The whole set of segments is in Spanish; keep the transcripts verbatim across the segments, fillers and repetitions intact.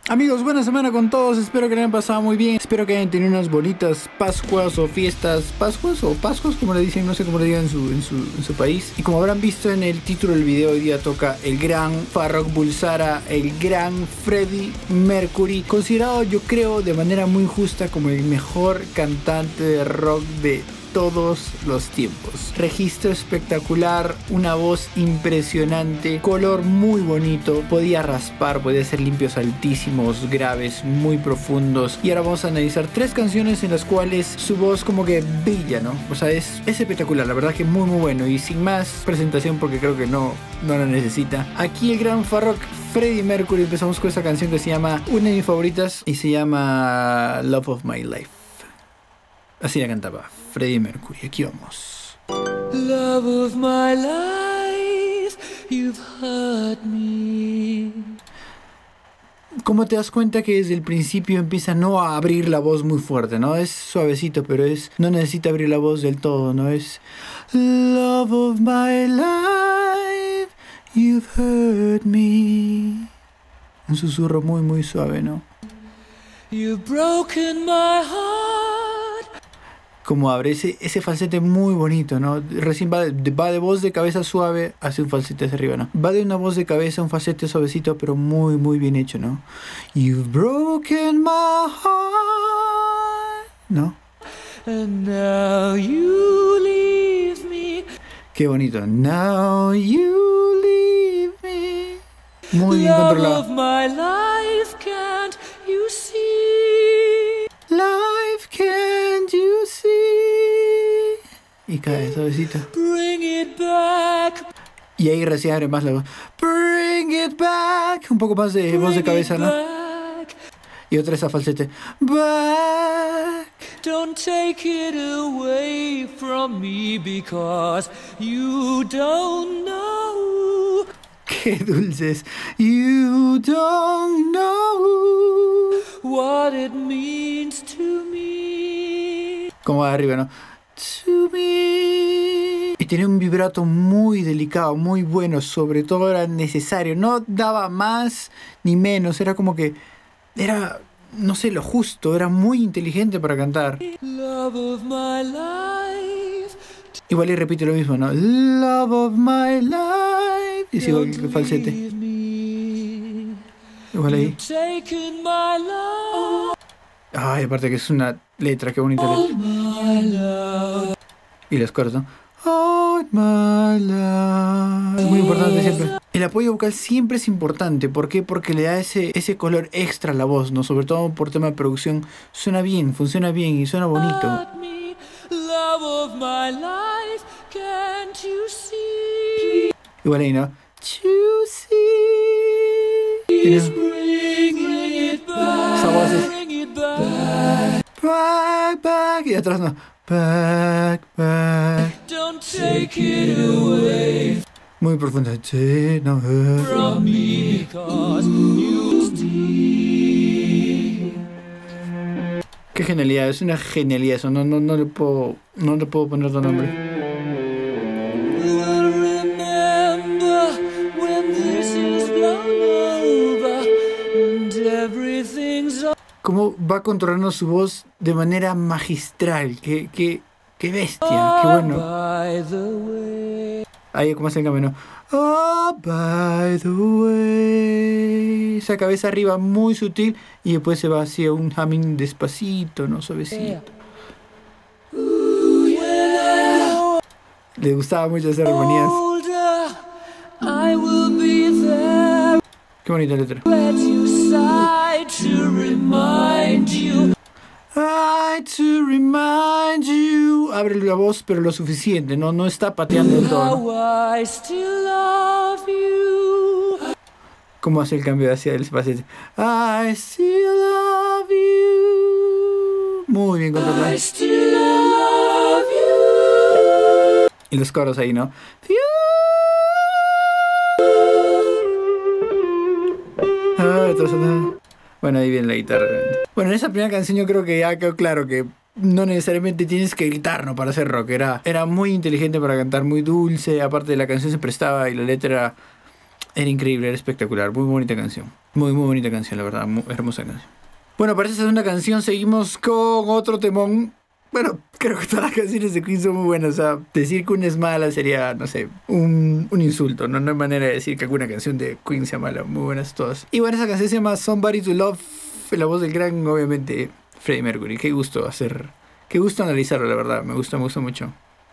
Amigos, buena semana con todos, espero que le hayan pasado muy bien, espero que hayan tenido unas bonitas Pascuas o fiestas, Pascuas o Pascuas como le dicen, no sé cómo le digan en su, en su, en su país. Y como habrán visto en el título del video, hoy día toca el gran Farrokh Bulsara, el gran Freddie Mercury, considerado yo creo de manera muy justa como el mejor cantante de rock de todos los tiempos. Registro espectacular, una voz impresionante, color muy bonito, podía raspar, podía hacer limpios altísimos, graves, muy profundos. Y ahora vamos a analizar tres canciones en las cuales su voz como que brilla, ¿no? O sea, es, es espectacular, la verdad que muy muy bueno. Y sin más presentación, porque creo que no, no la necesita, aquí el gran Farrokh Freddie Mercury. Empezamos con esta canción que se llama, una de mis favoritas, y se llama Love of My Life. Así la cantaba Freddie Mercury. Aquí vamos. Love of my life, you've hurt me. ¿Cómo te das cuenta que desde el principio empieza no a abrir la voz muy fuerte, ¿no? Es suavecito, pero es no necesita abrir la voz del todo, ¿no? Es Love of my life, you've hurt me. Un susurro muy muy suave, ¿no? You've broken my heart. Como abre ese, ese falsete muy bonito, ¿no? Recién va de, va de voz de cabeza suave hacia un falsete hacia arriba, ¿no? Va de una voz de cabeza a un falsete suavecito, pero muy, muy bien hecho, ¿no? You've broken my heart, ¿no? And now you leave me. Qué bonito. Now you leave me. Muy bien Love controlado. of my life, can't you see? Life, can't you see? Y cae suavecito. Bring it back. Y ahí recién abre más la voz. Bring it back. Un poco más de voz de cabeza, ¿no? Back. Y otra esa falsete. Back. Don't take it away from me because you don't know. Qué dulces. You don't know What it means to me. como va arriba, ¿no? To me. Y tenía un vibrato muy delicado, muy bueno, sobre todo era necesario, no daba más ni menos, era como que era, no sé, lo justo, era muy inteligente para cantar. Love of my life. Igual y repite lo mismo, ¿no? Love of my life. Y sigo el falsete. Leave me. Igual ahí. You've taken my love. Ay, aparte que es una letra, qué bonita letra. My love. Y los coros, ¿no? All my life. Muy importante siempre. El apoyo vocal siempre es importante. ¿Por qué? Porque le da ese, ese color extra a la voz, ¿no? Sobre todo por tema de producción. Suena bien, funciona bien y suena bonito. Me. Love of my life, can't you see? Igual ahí, ¿no? To see. Tienes Bring it back. esa voz es Bring it back. back, back. Y atrás no. Back, back. Don't take it away Muy profunda. Sí, no, eh. from me because you see. Qué genialidad, es una genialidad eso. No, no, no le puedo, no le puedo poner otro nombre. Will remember when this is blown over and everything's over. Cómo va controlando su voz de manera magistral. Qué, qué, qué bestia, qué bueno. By the way. Ahí como hace el cambio, ¿no? Oh, by the way. Esa cabeza arriba muy sutil y después se va hacia un humming despacito, ¿no? Suavecito. Le gustaba mucho hacer armonías. Older, I will be there. Qué bonita letra. Let you sigh to remind you. I to remind you. Abre la voz, pero lo suficiente, ¿no? No está pateando el todo, ¿no? How I still love you. ¿Cómo hace el cambio hacia el falsete? I still love you. Muy bien controlado. I still love you. Y los coros ahí, ¿no? Ah, bueno, ahí viene la guitarra. Bueno, en esa primera canción yo creo que ya quedó claro que no necesariamente tienes que gritar, ¿no? Para hacer rock. Era, era muy inteligente para cantar, muy dulce. Aparte de la canción se prestaba y la letra era increíble, era espectacular. Muy bonita canción. Muy, muy bonita canción, la verdad. Muy hermosa canción. Bueno, para esta segunda canción seguimos con otro temón. Bueno, creo que todas las canciones de Queen son muy buenas. O sea, decir que una es mala sería, no sé, un, un insulto. ¿no? no hay manera de decir que alguna canción de Queen sea mala. Muy buenas todas. Y bueno, esa canción se llama Somebody to Love. La voz del gran, obviamente, Freddie Mercury. Qué gusto hacer... Qué gusto analizarlo, la verdad. Me gusta, me gusta mucho.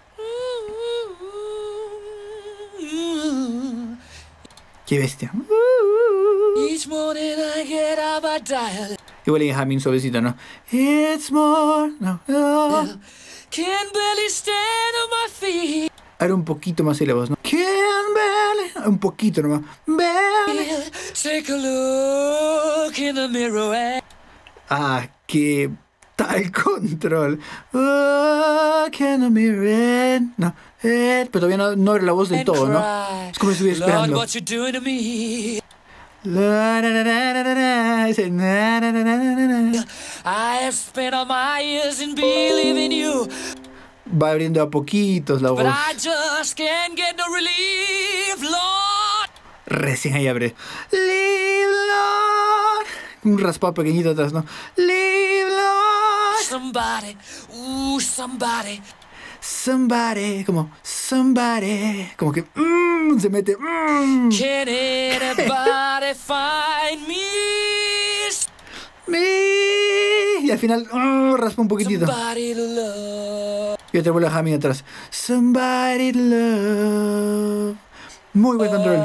Qué bestia. Each morning I get up, I dial. Igual en Jamin suavecito, ¿no? It's more... No, no. Can barely stand on my feet. Ahora un poquito más ahí la voz, ¿no? Can barely... Un poquito nomás. Barely. Take a look in the mirror and Ah, qué tal control. Oh, can I mirror? No, eh, pero todavía no, no era la voz del todo, ¿no? cry. Es como si estuviera Lord, esperando. what you doing to me? La, la, la, la, la, la, la, ese na, na, na, na, na, na. I have spent all my years in believing you, Va abriendo a poquitos la but voz. I just can't get no relief, Lord. Recién ahí abre. Leave, Lord. Un raspado pequeñito atrás, ¿no? Leave, Lord. Somebody, ooh, somebody. Somebody, como somebody, como que mmm, se mete mmm, Can anybody find me? me, y al final uh, raspa un poquitito Somebody to love. y otra vuelve a Jamming atrás. Somebody to love. Muy buen control.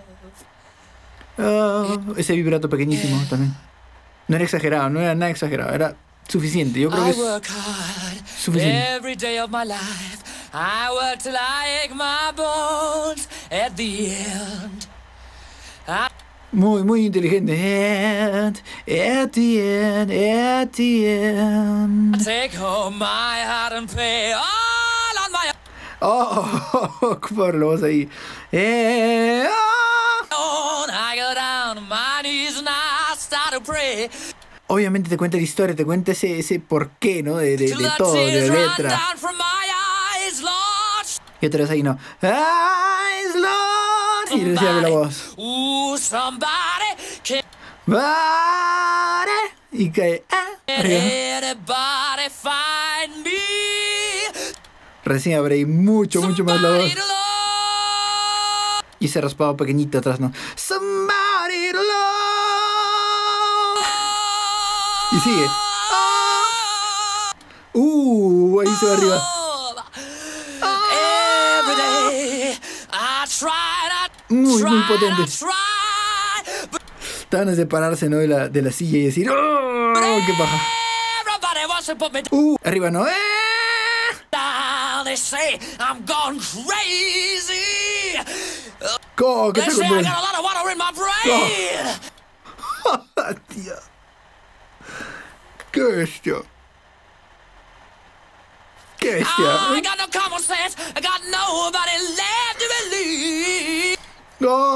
Oh, ese vibrato pequeñísimo también. No era exagerado, no era nada exagerado, era suficiente. Yo creo que I es work hard suficiente. every day of my life. I work till I ache my bones at the end. I Muy, muy inteligente. And, at the end, at the end. take home my heart and pay all on my Oh, por la voz ahí. Eh, ah. own. I go down on my knees and I start to pray. Obviamente te cuenta la historia, te cuenta ese, ese porqué, ¿no? De, de, Till de the todo, de tears la run letra. down from my eyes, Lord. Y otra vez ahí, ¿no? Eyes, Lord. Y decía la voz. Ooh, somebody can Vale. Y cae. Ah, arriba. anybody find me? Recién abre ahí mucho, mucho más la voz. Somebody to love. Y ese raspado pequeñito atrás, ¿no? Somebody to love. Y sigue. Uh, ahí se va arriba. Every day I try, I Muy, try, muy potente. I try, but Estaban a separarse, ¿no? De la, de la silla y decir, ¡oh! ¡Qué paja! everybody wants to put me ¡Uh! Arriba, ¿no? ¡Eh! down. They say I'm gone crazy. ¡Co! ¿Qué They te say I control? got a lot of water in my brain. Tía. ¡Qué bestia! ¡Qué bestia! Oh, I got no common sense. I got nobody left to believe. ¡No!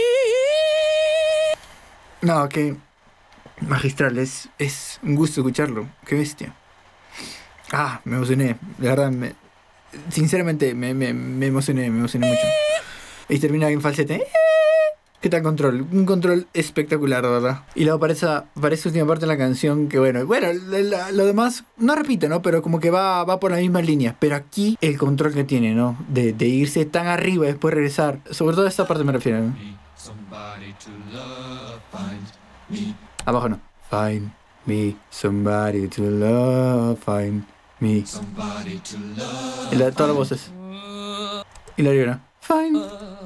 No, qué magistral. Es, es un gusto escucharlo. ¡Qué bestia! Ah, me emocioné. De verdad, me, sinceramente me, me, me emocioné, me emocioné mucho. Y termina en falsete. ¿Qué tal control? Un control espectacular, ¿verdad? Y luego para esa, para esa última parte de la canción, que bueno, bueno, la, la, lo demás no repite, ¿no? Pero como que va, va por la misma línea. Pero aquí el control que tiene, ¿no? De, de irse tan arriba y después regresar. Sobre todo a esta parte me refiero, ¿no? Somebody to love, find me. Abajo no. Find me somebody to love, find me. Somebody to love. Y la, todas las voces. Y la arriba, ¿no? Find.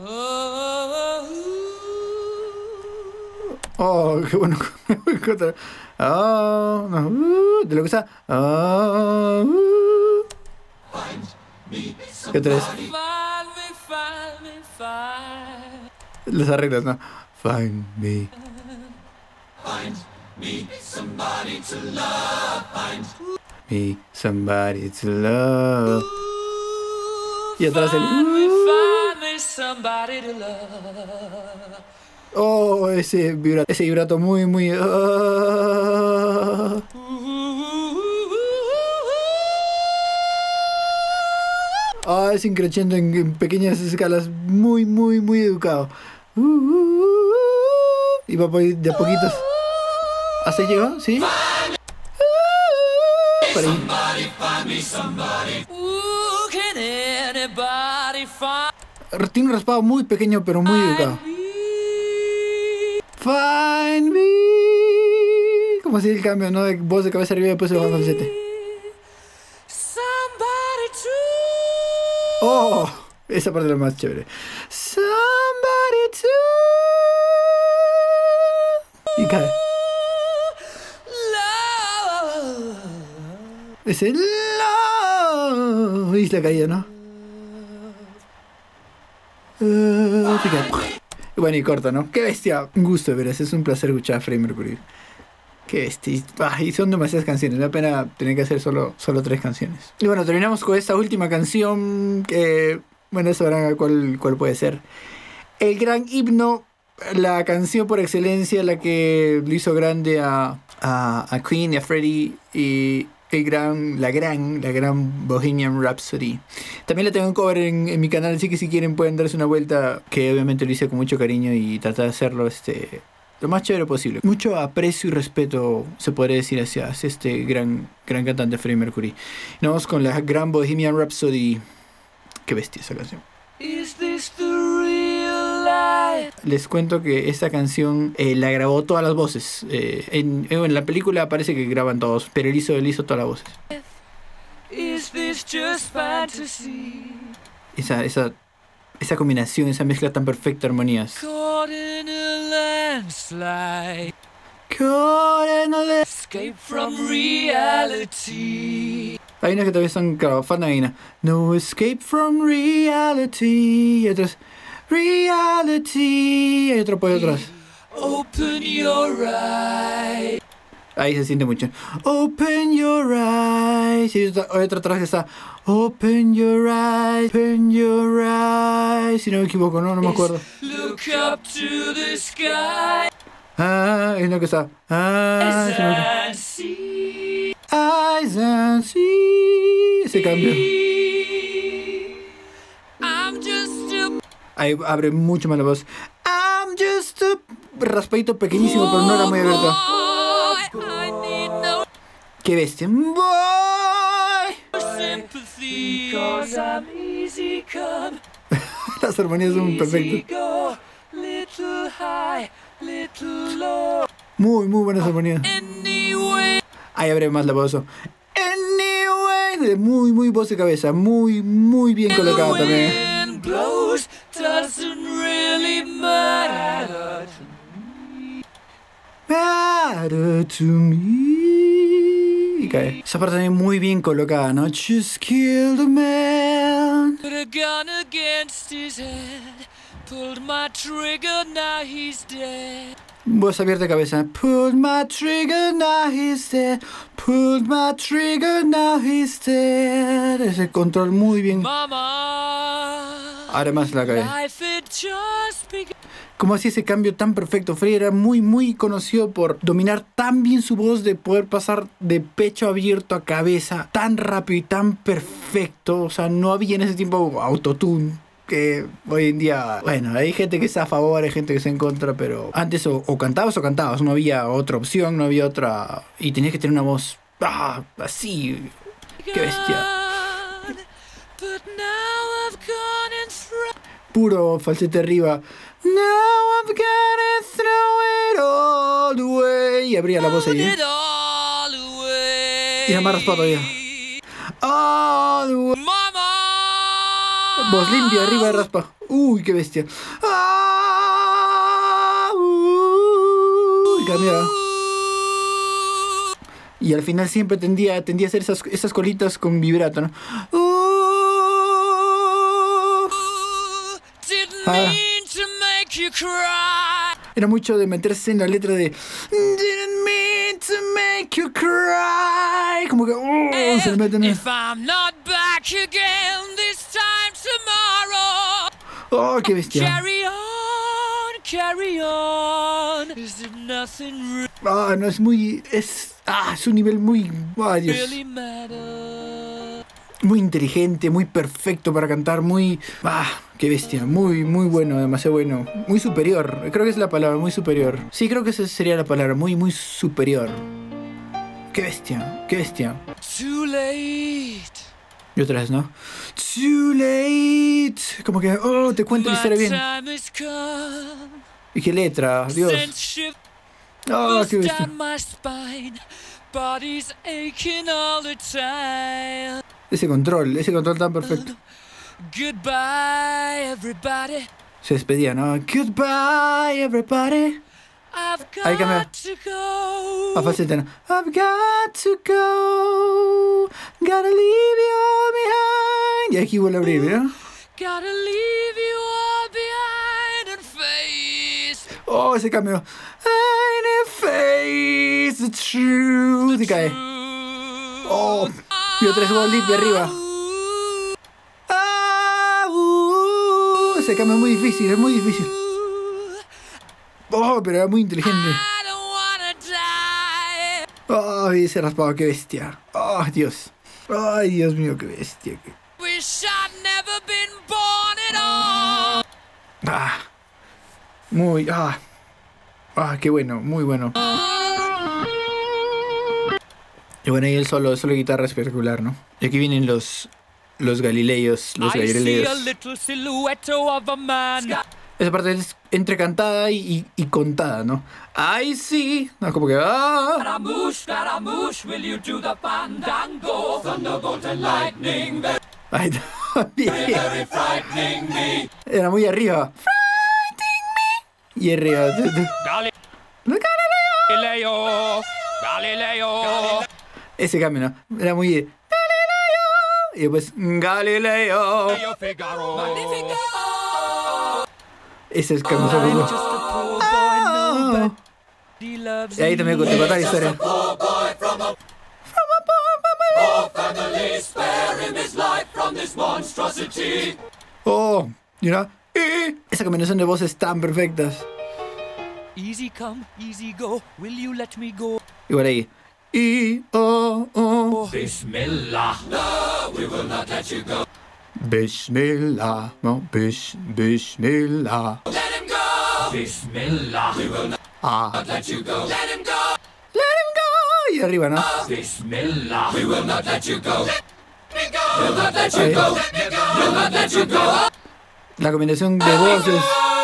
Oh, qué bueno. Oh, no. Uh, de lo que sea. Oh, uh. ¿Qué otra vez? Find me, find me, find. Las arreglas, ¿no? Find me. Find me somebody to love. Find Me somebody to love. Y atrás el. Find me, Uh. find me somebody to love. Oh, ese vibrato, ese vibrato muy, muy. Uh. Ah, es increciendo en, en pequeñas escalas, muy, muy, muy educado. Uh, uh, uh, Y va por ahí de a poquitos. ¿Hasta ahí llegó? ¿Sí? Por ahí. Tiene un raspado muy pequeño, pero muy educado. Find me. Como así el cambio, ¿no? De voz de cabeza arriba y después se baja el falsete. Oh, esa parte es la más chévere. Somebody to. Y cae. Ese love. Y la caída, ¿no? Uh, bueno, y corta, ¿no? Qué bestia. Un gusto de veras. Es un placer escuchar a Freddie Mercury. Qué bestia. Ah, y son demasiadas canciones. Me da pena tener que hacer solo, solo tres canciones. Y bueno, terminamos con esta última canción. Que, bueno, sabrán cuál, cuál puede ser. El gran himno. La canción por excelencia. La que lo hizo grande a, a, a Queen y a Freddie. Y el gran, la gran, la gran Bohemian Rhapsody. También la tengo en cover en, en mi canal. Así que si quieren pueden darse una vuelta. Que obviamente lo hice con mucho cariño. Y tratar de hacerlo este... lo más chévere posible. Mucho aprecio y respeto se podría decir hacia, hacia este gran, gran cantante Freddie Mercury. Y nos vamos con la gran Bohemian Rhapsody. Qué bestia esa canción. Is this the real life? Les cuento que esta canción eh, la grabó todas las voces. Eh, en, en la película parece que graban todos, pero él hizo, él hizo todas las voces. Is this just fantasy? Esa, esa Esa combinación, esa mezcla tan perfecta de armonías. Caught in a landslide. Caught in a landslide. Escape from reality. Hay unas que todavía están, claro, fan de Aina. No escape from reality. Y otras, reality. Y otro por atrás. Open your eyes. Ahí se siente mucho. Open your eyes. Y otra, otra atrás que está. Open your eyes. Open your eyes. Si no me equivoco, no, no me acuerdo. Look up to the sky. Ah, es lo que está. Ah, eyes and see. Eyes and see. Ese cambio. I'm just a... Ahí abre mucho más la voz. I'm just a... raspadito pequeñísimo, pero no era muy abierto. Qué bestia. Boy. Las armonías son perfectas. Muy, muy buenas armonías. Ahí abre más la voz. Anyway. Muy, muy voz de cabeza. Muy, muy bien colocado también. Matter to me. Y cae. Esa parte también muy bien colocada, ¿no? Just killed a man. Put a gun against his head. Pulled my trigger, now he's dead. Voz abierta de cabeza. Pulled my trigger, now he's dead. Pulled my trigger, now he's dead. Ese control muy bien. Mama, ahora más la cae. Como hacía ese cambio tan perfecto. Freddie era muy muy conocido por dominar tan bien su voz, de poder pasar de pecho abierto a cabeza tan rápido y tan perfecto. O sea, no había en ese tiempo autotune, que hoy en día, bueno, hay gente que está a favor, hay gente que está en contra, pero antes o, o cantabas o cantabas, no había otra opción, no había otra, y tenías que tener una voz ah, así. Qué bestia. Puro falsete arriba. Now I've got it, throw it all away. Y abría la voz ahí. Y la más raspada todavía. All the way. Voz limpia, arriba de raspa. Uy, qué bestia. Ah, uh, y cambiaba. Y al final siempre tendía, tendía a hacer esas, esas colitas con vibrato, ¿no? Uh, ah. Era mucho de meterse en la letra de Didn't mean to make you cry. Como que uh, se le meten en... Oh, qué bestia. Carry on, carry on. Is it nothing... Ah, no, es muy... Es... Ah, es un nivel muy... Oh, Dios. muy inteligente, muy perfecto para cantar, muy... ¡Ah! ¡Qué bestia! Muy, muy bueno, demasiado bueno. Muy superior, creo que es la palabra, muy superior. Sí, creo que esa sería la palabra, muy, muy superior. ¡Qué bestia! ¡Qué bestia! Too late. Y otra vez, ¿no? Too late. Como que, oh, te cuento la historia bien. Time has come. Y qué letra, Dios. Oh, qué bestia. Down my spine. Body's aching all the time. Ese control, ese control tan perfecto. Goodbye, everybody. Se despedía, ¿no? Goodbye, everybody. I've Ahí cambió. got to go. A falsete, ¿no? I've got to go. Gotta leave you all behind. Y aquí vuelve a abrir, ¿no? Gotta leave you all behind and face. Oh, ese cambio. And face the truth. Y cae. Oh, y otra vez Bolivia arriba. Ah, uh, ese cambio es muy difícil, es muy difícil. Oh, pero era muy inteligente. I don't wanna die. Oh, y ese raspado, qué bestia. Oh, Dios. Ay, Dios mío, qué bestia. Wish I'd never been born at all. Ah, muy, ah, ah, qué bueno, muy bueno. Y bueno, ahí el solo, el solo de guitarra espectacular, ¿no? Y aquí vienen los, los galileos, los I see a galileos. little silhouette of a man. Esa parte es entre cantada y, y, y contada, ¿no? Ay, sí. No, como que, ah. Scaramouche, Scaramouche, will you do the fandango? Thunderbolt and lightning, very, Ay, también. very frightening me. Era muy arriba. Frightening me. Y arriba. Gali- Galileo. Galileo, Galileo. Ese cambio, ¿no? Era muy... Galileo. Y después, Galileo. Galileo Figaro. Magnifico. Ese es cambio. I'm just a poor boy, Ah. nobody loves Y ahí también te contaba la historia. poor boy from a poor family, spare him his life from this monstrosity. Oh, you know, eh, esa combinación de voces tan perfectas. Easy come, easy go, will you let me go? Y por ahí. Y, oh, oh. Bismillah. No, we will not let you go. Bismillah. No, bis, bismillah. Let him go. Bismillah. We will not Ah. let you go. Let him go. Let him go. Y arriba, ¿no? Bismillah. We will not let you go. Let me go. We'll not let you go. Let me go. We'll not let you go. La combinación de voces.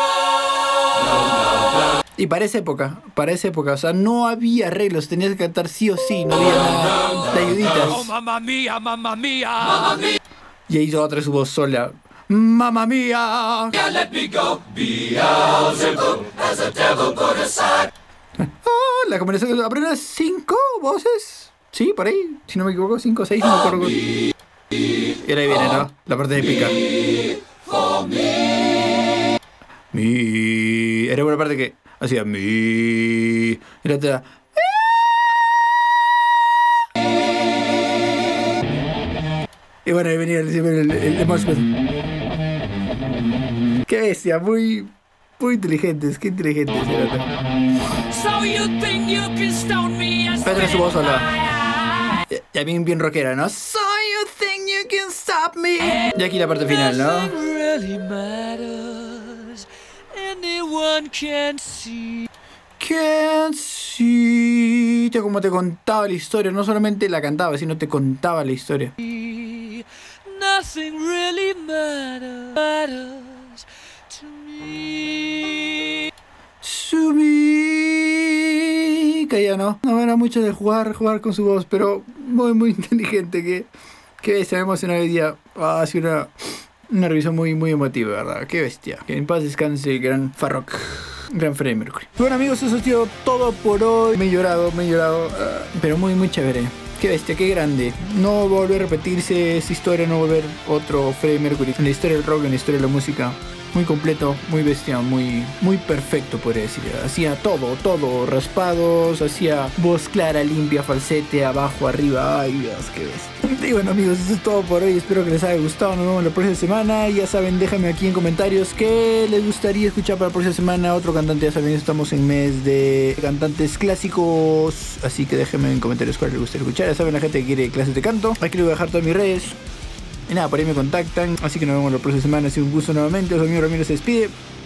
Y para esa época, para esa época, o sea, no había arreglos, tenías que cantar sí o sí, no había nada de Oh, ayuditas. mamma mia, mamma mia. Mamma mia. Y ahí hizo otra su voz sola. ¡Mamma mía! Let me go. Beelzebub has a devil put aside. Oh, la combinación de apenas cinco voces. Sí, por ahí, si no me equivoco, cinco o seis, no me acuerdo. Y ahí viene, ¿no? La parte épica. Mi. Era una parte que hacía mi. Y la otra. Y bueno, ahí venía el, el, el, el moshpit. Qué bestia, muy, muy inteligentes, qué inteligentes. So you think you can stone me and Pedro su voz spit in sola. my eye? Ya bien, bien rockera, ¿no? So you think you can stop me. Y aquí la parte final, ¿no? Nothing really matters. Anyone can see. Can't see. Te- Como te contaba la historia, no solamente la cantaba, sino te contaba la historia. Nothing really matters, matters to me. Subí. Que ya no. No era mucho de jugar, jugar con su voz, pero muy, muy inteligente. Que, que se me emocionó hoy día. Ah, ha sido una, una revisión muy, muy emotiva, ¿verdad? Qué bestia. Que en paz descanse el gran Farrokh. Gran Freddie Mercury. Bueno, amigos, eso ha sido todo por hoy. Me he llorado, me he llorado. Uh, pero muy, muy chévere. Qué bestia, qué grande. No volver a repetirse esa historia, no volver otro Freddie Mercury. En la historia del rock, en la historia de la música. Muy completo, muy bestia, muy, muy perfecto, podría decir. Hacía todo, todo. Raspados, hacía voz clara, limpia, falsete, abajo, arriba. Ay, Dios, qué bestia. Y bueno, amigos, eso es todo por hoy. Espero que les haya gustado. Nos vemos la próxima semana. Ya saben, déjenme aquí en comentarios qué les gustaría escuchar para la próxima semana. Otro cantante, ya saben, estamos en mes de cantantes clásicos. Así que déjenme en comentarios cuál les gustaría escuchar. Ya saben, la gente que quiere clases de canto. Aquí les voy a dejar todas mis redes. Y nada, por ahí me contactan. Así que nos vemos la próxima semana. Ha sido un gusto nuevamente. Su amigo Ramiro se despide.